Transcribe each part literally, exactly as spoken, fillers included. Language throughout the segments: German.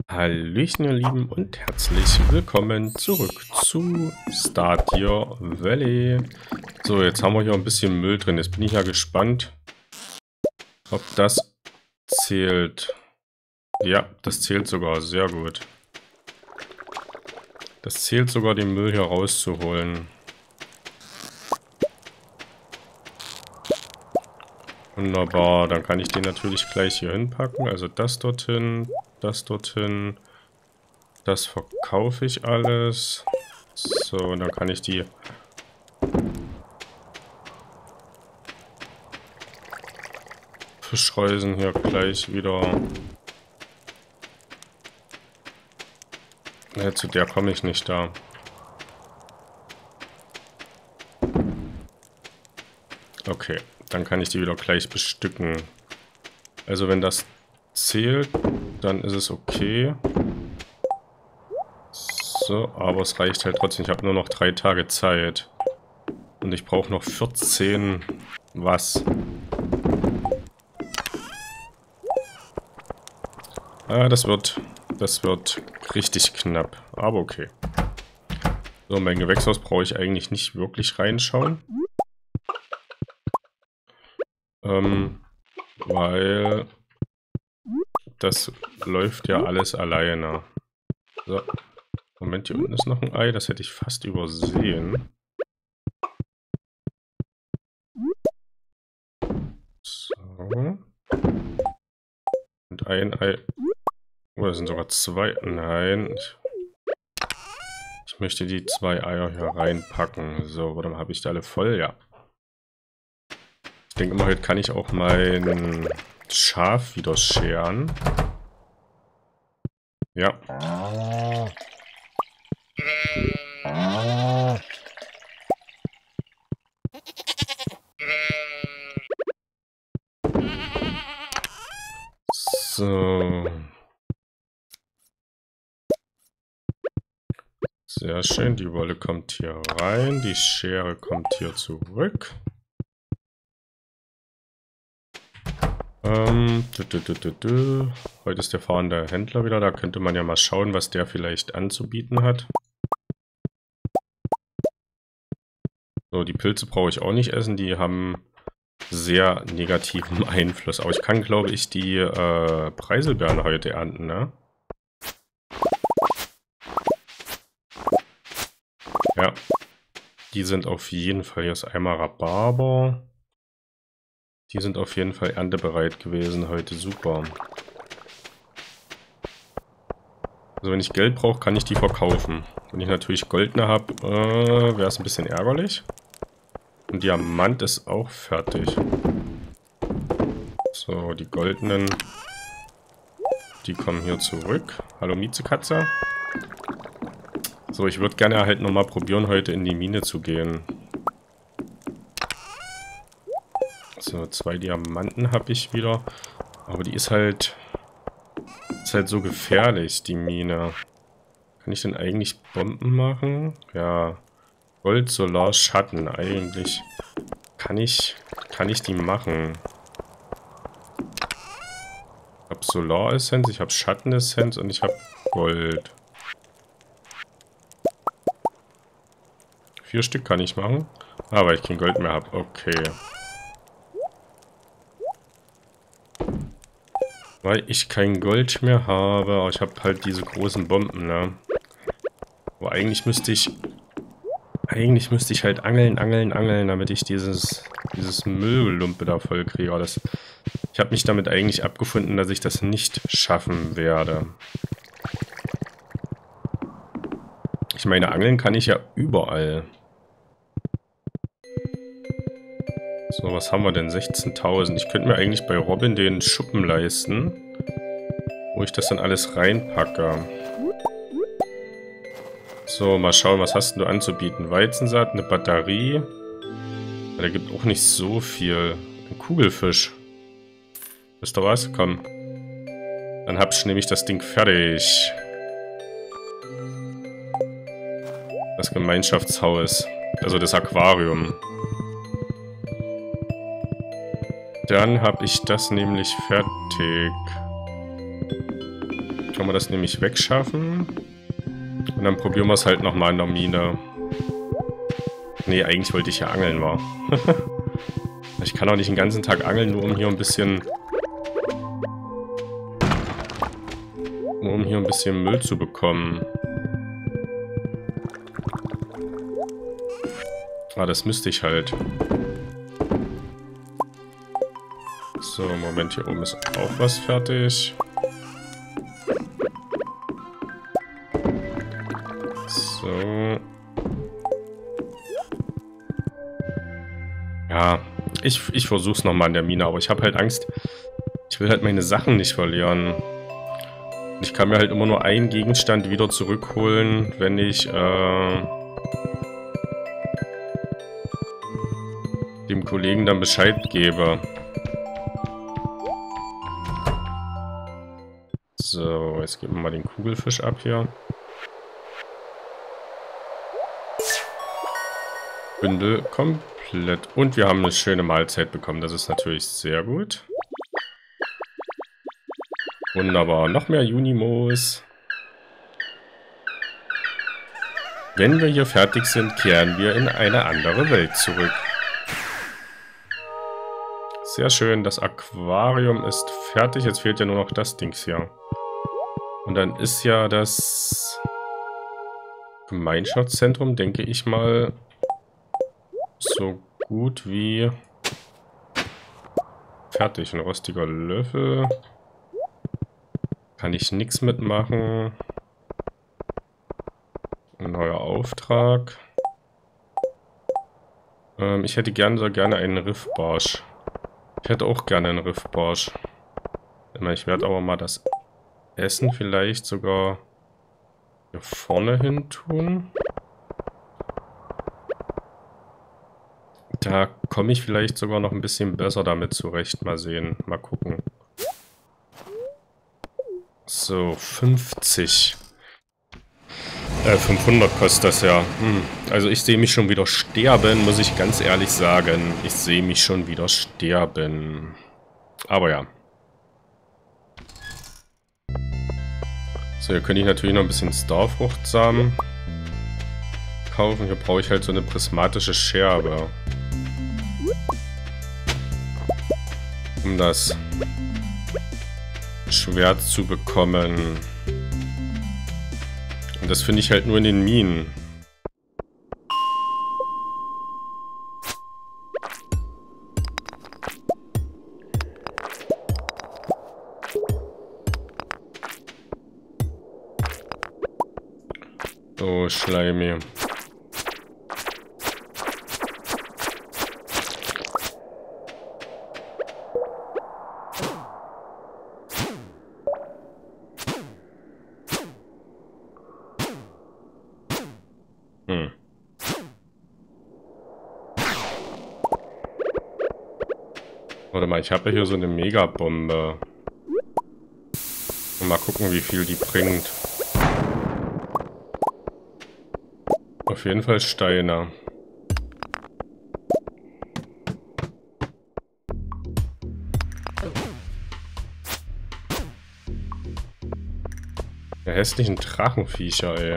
Hallöchen, ihr Lieben, und herzlich willkommen zurück zu Stardew Valley. So, jetzt haben wir hier ein bisschen Müll drin. Jetzt bin ich ja gespannt, ob das zählt. Ja, das zählt sogar. Sehr gut. Das zählt sogar, den Müll hier rauszuholen. Wunderbar, dann kann ich den natürlich gleich hier hinpacken. Also das dorthin, das dorthin. Das verkaufe ich alles. So, und dann kann ich die Fischreusen hier gleich wieder... Ne, zu der komme ich nicht da. Okay, dann kann ich die wieder gleich bestücken. Also wenn das zählt, dann ist es okay. So, aber es reicht halt trotzdem. Ich habe nur noch drei Tage Zeit. Und ich brauche noch vierzehn was. Ah, das wird, das wird richtig knapp. Aber okay. So, mein Gewächshaus brauche ich eigentlich nicht wirklich reinschauen. Ähm, weil das läuft ja alles alleine. So. Moment, hier unten ist noch ein Ei, das hätte ich fast übersehen. So. Und ein Ei. Oh, das sind sogar zwei. Nein. Ich, ich möchte die zwei Eier hier reinpacken. So, warte mal, habe ich die alle voll? Ja. Ich denke mal, heute kann ich auch mein Schaf wieder scheren. Ja. So. Sehr schön, die Wolle kommt hier rein, die Schere kommt hier zurück. Ähm, dü, dü, dü, dü, dü. Heute ist der fahrende Händler wieder, da könnte man ja mal schauen, was der vielleicht anzubieten hat. So, die Pilze brauche ich auch nicht essen, die haben sehr negativen Einfluss. Aber ich kann, glaube ich, die äh, Preiselbeeren heute ernten, ne? Ja, die sind auf jeden Fall, hier ist einmal Rhabarber. Die sind auf jeden Fall erntebereit gewesen heute, super. Also wenn ich Geld brauche, kann ich die verkaufen. Wenn ich natürlich Goldene habe, äh, wäre es ein bisschen ärgerlich. Und Diamant ist auch fertig. So, die goldenen, die kommen hier zurück. Hallo Miezekatze. So, ich würde gerne halt nochmal probieren, heute in die Mine zu gehen. So, zwei Diamanten habe ich wieder. Aber die ist halt... Ist halt so gefährlich, die Mine. Kann ich denn eigentlich Bomben machen? Ja. Gold, Solar, Schatten. Eigentlich kann ich, kann ich die machen. Ich habe Solar-Essenz, ich habe Schatten-Essenz und ich habe Gold. Vier Stück kann ich machen. Ah, weil ich kein Gold mehr habe. Okay. Weil ich kein Gold mehr habe. Aber ich habe halt diese großen Bomben, ne? Aber eigentlich müsste ich... Eigentlich müsste ich halt angeln, angeln, angeln, damit ich dieses, dieses Müllgelumpe da voll kriege. Das, ich habe mich damit eigentlich abgefunden, dass ich das nicht schaffen werde. Ich meine, angeln kann ich ja überall. So, was haben wir denn? sechzehntausend. Ich könnte mir eigentlich bei Robin den Schuppen leisten, wo ich das dann alles reinpacke. So, mal schauen, was hast du anzubieten? Weizensaat, eine Batterie. Der gibt auch nicht so viel. Ein Kugelfisch. Wisst ihr was? Komm. Dann hab ich nämlich das Ding fertig. Das Gemeinschaftshaus. Also das Aquarium. Dann habe ich das nämlich fertig. Können wir das nämlich wegschaffen. Und dann probieren wir es halt nochmal in der Mine. Nee, eigentlich wollte ich ja angeln, war. Ich kann auch nicht den ganzen Tag angeln, nur um hier ein bisschen... Nur um hier ein bisschen Müll zu bekommen. Ah, das müsste ich halt. So, Moment, hier oben ist auch was fertig. So. Ja, ich, ich versuch's nochmal in der Mine, aber ich habe halt Angst. Ich will halt meine Sachen nicht verlieren. Ich kann mir halt immer nur einen Gegenstand wieder zurückholen, wenn ich äh, dem Kollegen dann Bescheid gebe. So, jetzt geben wir mal den Kugelfisch ab hier. Bündel komplett. Und wir haben eine schöne Mahlzeit bekommen. Das ist natürlich sehr gut. Wunderbar. Noch mehr Junimos. Wenn wir hier fertig sind, kehren wir in eine andere Welt zurück. Sehr schön. Das Aquarium ist fertig. Jetzt fehlt ja nur noch das Dings hier. Und dann ist ja das Gemeinschaftszentrum, denke ich mal, so gut wie fertig. Ein rostiger Löffel. Kann ich nichts mitmachen. Ein neuer Auftrag. Ähm, ich hätte gerne so gerne einen Riffbarsch. Ich hätte auch gerne einen Riffbarsch. Ich werde aber mal das Essen vielleicht sogar hier vorne hin tun. Da komme ich vielleicht sogar noch ein bisschen besser damit zurecht. Mal sehen. Mal gucken. So, fünfzig. Äh, fünfhundert kostet das ja. Hm. Also ich sehe mich schon wieder sterben, muss ich ganz ehrlich sagen. Ich sehe mich schon wieder sterben. Aber ja. So, hier könnte ich natürlich noch ein bisschen Starfruchtsamen kaufen. Hier brauche ich halt so eine prismatische Scherbe. Um das Schwert zu bekommen. Und das finde ich halt nur in den Minen. Oh, Schleimi. Hm. Warte mal, ich habe ja hier so eine Megabombe. Mal gucken, wie viel die bringt. Auf jeden Fall Steine. Der hässlichen Drachenviecher, ey.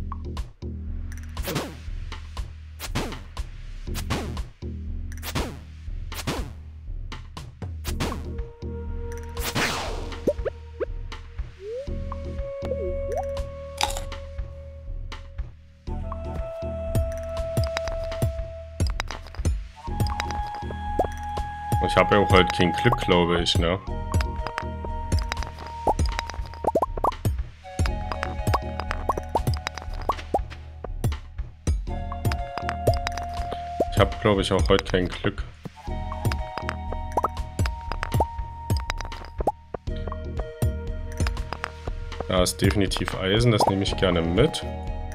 Ich habe ja auch halt kein Glück, glaube ich, ne? Ich habe, glaube ich, auch heute kein Glück. Da ist definitiv Eisen, das nehme ich gerne mit.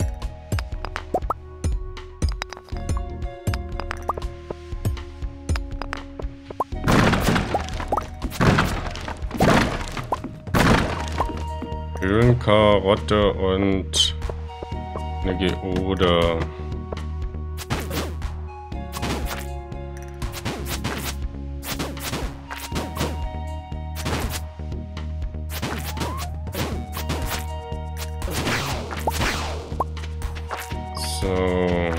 Höhlenkarotte und eine Geode. So.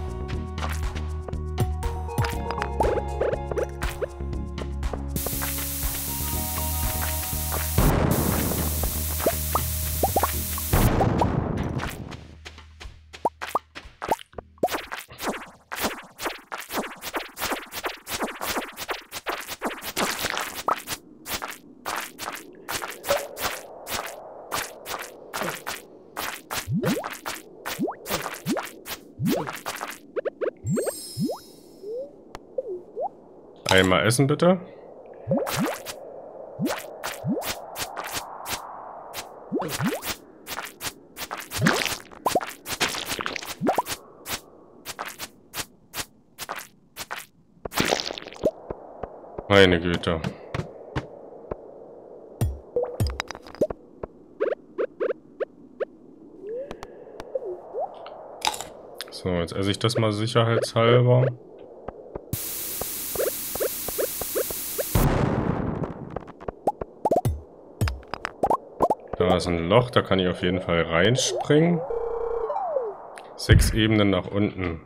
Einmal essen, bitte. Meine Güte. So, jetzt esse ich das mal sicherheitshalber. Da ist ein Loch, da kann ich auf jeden Fall reinspringen. Sechs Ebenen nach unten.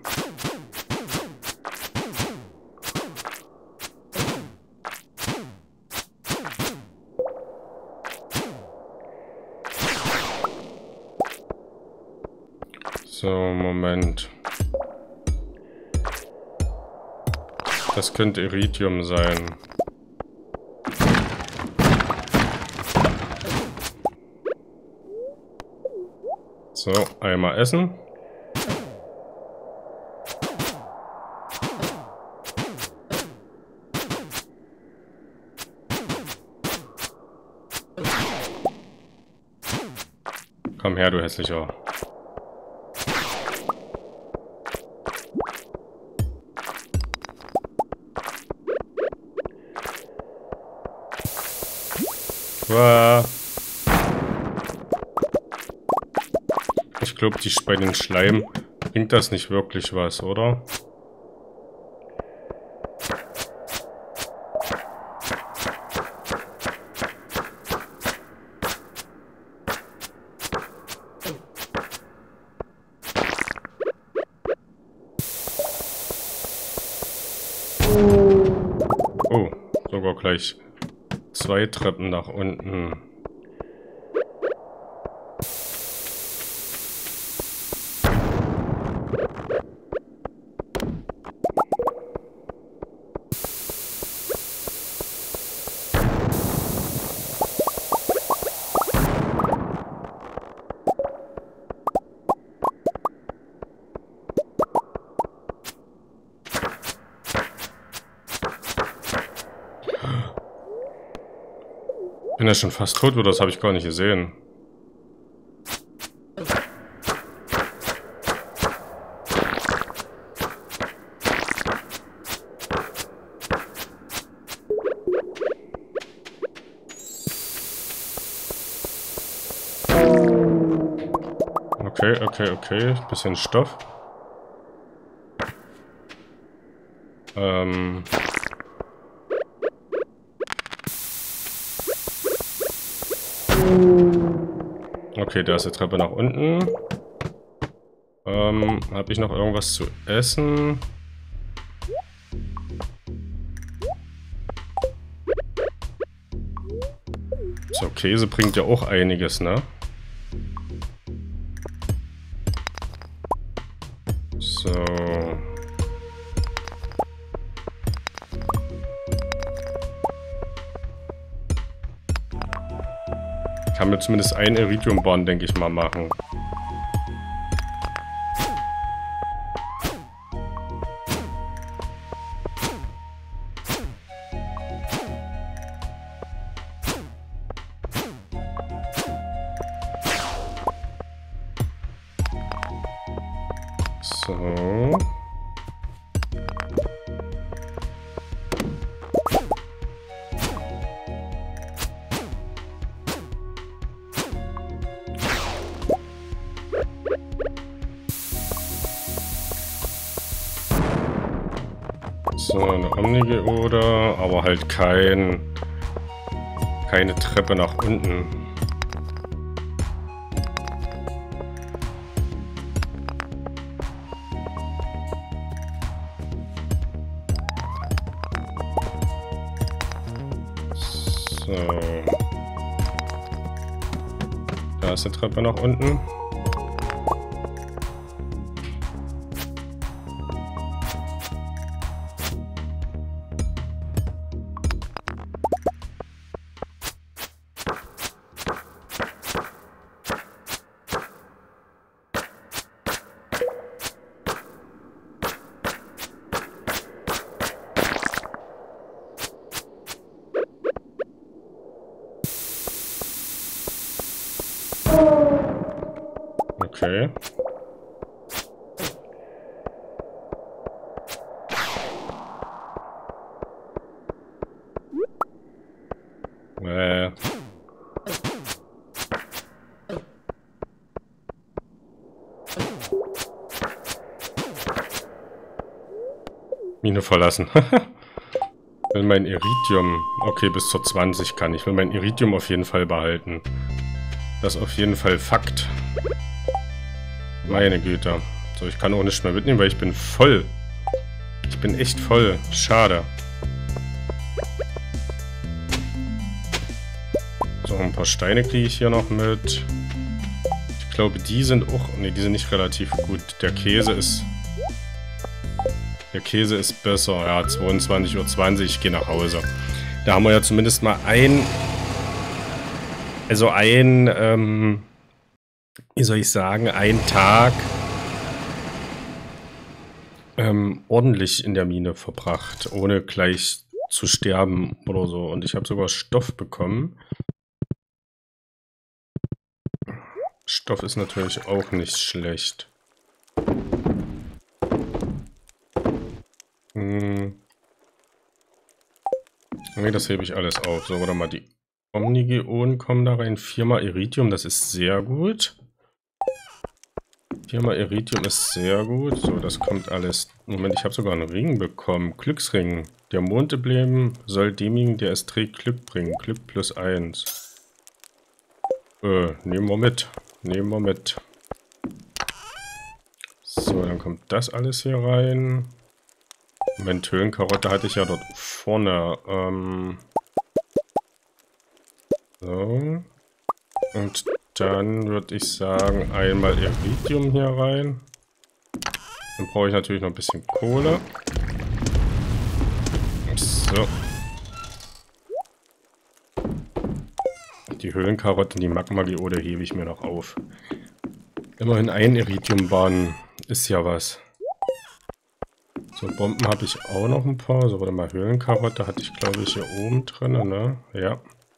So, Moment. Das könnte Iridium sein. So, einmal essen. Komm her, du hässlicher. Uah. Ich glaube, die bei den Schleim bringt das nicht wirklich was, oder? Oh, sogar gleich zwei Treppen nach unten. Bin ja schon fast tot, oder das habe ich gar nicht gesehen. Okay, okay, okay. Bisschen Stoff. Ähm... Okay, da ist die Treppe nach unten. Ähm, habe ich noch irgendwas zu essen? So, Käse bringt ja auch einiges, ne? So. Ich kann mir zumindest ein Iridium-Bahn, denke ich mal, machen. So. So, eine Omnigeode, aber halt kein, keine Treppe nach unten. So. Da ist die Treppe nach unten. Okay. Äh. Mine verlassen. Ich will mein Iridium. Okay, bis zur zwanzig kann ich. Ich will mein Iridium auf jeden Fall behalten. Das ist auf jeden Fall Fakt. Meine Güte. So, ich kann auch nicht mehr mitnehmen, weil ich bin voll. Ich bin echt voll. Schade. So, ein paar Steine kriege ich hier noch mit. Ich glaube, die sind auch... Ne, die sind nicht relativ gut. Der Käse ist... Der Käse ist besser. Ja, zweiundzwanzig Uhr zwanzig. Ich gehe nach Hause. Da haben wir ja zumindest mal ein... Also ein... Ähm, wie soll ich sagen? Ein Tag... Ähm, ordentlich in der Mine verbracht. Ohne gleich zu sterben oder so. Und ich habe sogar Stoff bekommen. Stoff ist natürlich auch nicht schlecht. Hm. Nee, das hebe ich alles auf. So, oder mal die Omnigeonen kommen da rein. Viermal Iridium, das ist sehr gut. Viermal Iridium ist sehr gut. So, das kommt alles. Moment, ich habe sogar einen Ring bekommen. Glücksring. Der Mondemblem soll demjenigen, der es trägt, Glück bringen. Glück plus eins. Äh, nehmen wir mit. Nehmen wir mit. So, dann kommt das alles hier rein. Moment, Höhlenkarotte hatte ich ja dort vorne. Ähm so. Und dann würde ich sagen, einmal Iridium hier rein. Dann brauche ich natürlich noch ein bisschen Kohle. So. Die Höhlenkarotte und die Magma-Geode hebe ich mir noch auf. Immerhin ein Iridiumbahn ist ja was. So, Bomben habe ich auch noch ein paar. So, warte mal, Höhlenkarotte hatte ich, glaube ich, hier oben drin, ne? Ja.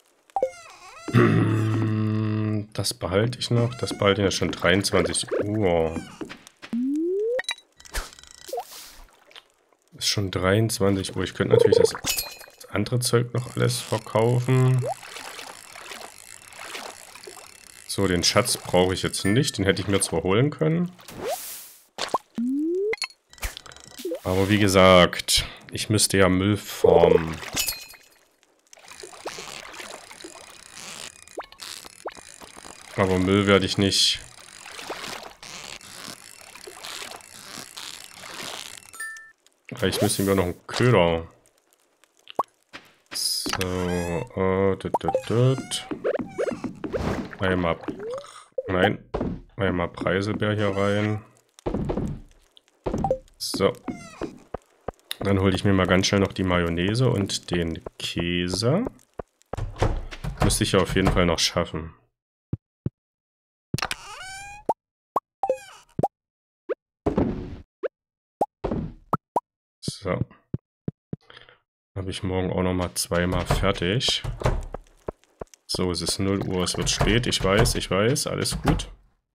Das behalte ich noch. Das behalte ich ja schon dreiundzwanzig Uhr. Ist schon dreiundzwanzig Uhr. Ich könnte natürlich das andere Zeug noch alles verkaufen. So, den Schatz brauche ich jetzt nicht. Den hätte ich mir zwar holen können. Aber wie gesagt, ich müsste ja Müll farmen. Aber Müll werde ich nicht. Vielleicht müssen wir noch einen Köder. So, äh, tut, tut, tut. Einmal, nein, einmal Preiselbeer hier rein. So. Dann hole ich mir mal ganz schnell noch die Mayonnaise und den Käse. Müsste ich ja auf jeden Fall noch schaffen. So. Habe ich morgen auch noch mal zweimal fertig. So, es ist null Uhr, es wird spät, ich weiß, ich weiß, alles gut.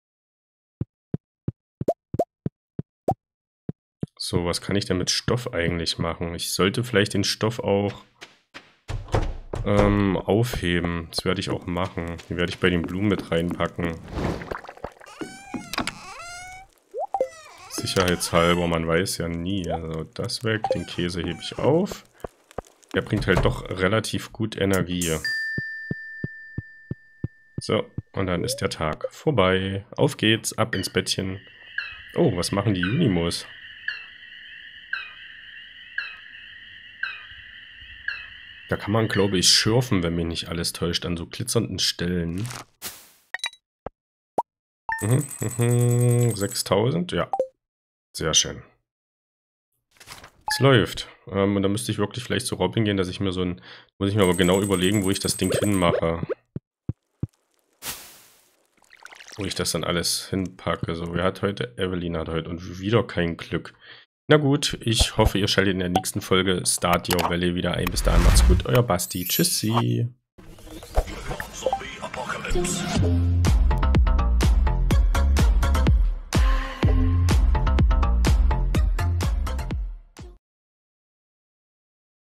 So, was kann ich denn mit Stoff eigentlich machen? Ich sollte vielleicht den Stoff auch ähm, aufheben. Das werde ich auch machen. Den werde ich bei den Blumen mit reinpacken. Sicherheitshalber, man weiß ja nie. Also das weg, den Käse hebe ich auf. Der bringt halt doch relativ gut Energie. So, und dann ist der Tag vorbei. Auf geht's, ab ins Bettchen. Oh, was machen die Junimos? Da kann man, glaube ich, schürfen, wenn mich nicht alles täuscht, an so glitzernden Stellen. Mhm, mhm, sechstausend, ja. Sehr schön. Es läuft. Ähm, und da müsste ich wirklich vielleicht zu Robin gehen, dass ich mir so ein... Muss ich mir aber genau überlegen, wo ich das Ding hinmache. Wo ich das dann alles hinpacke. So, wer hat heute? Evelyn hat heute und wieder kein Glück. Na gut, ich hoffe, ihr schaltet in der nächsten Folge Stardew Valley wieder ein. Bis dahin macht's gut, euer Basti. Tschüssi. Zombie Apocalypse.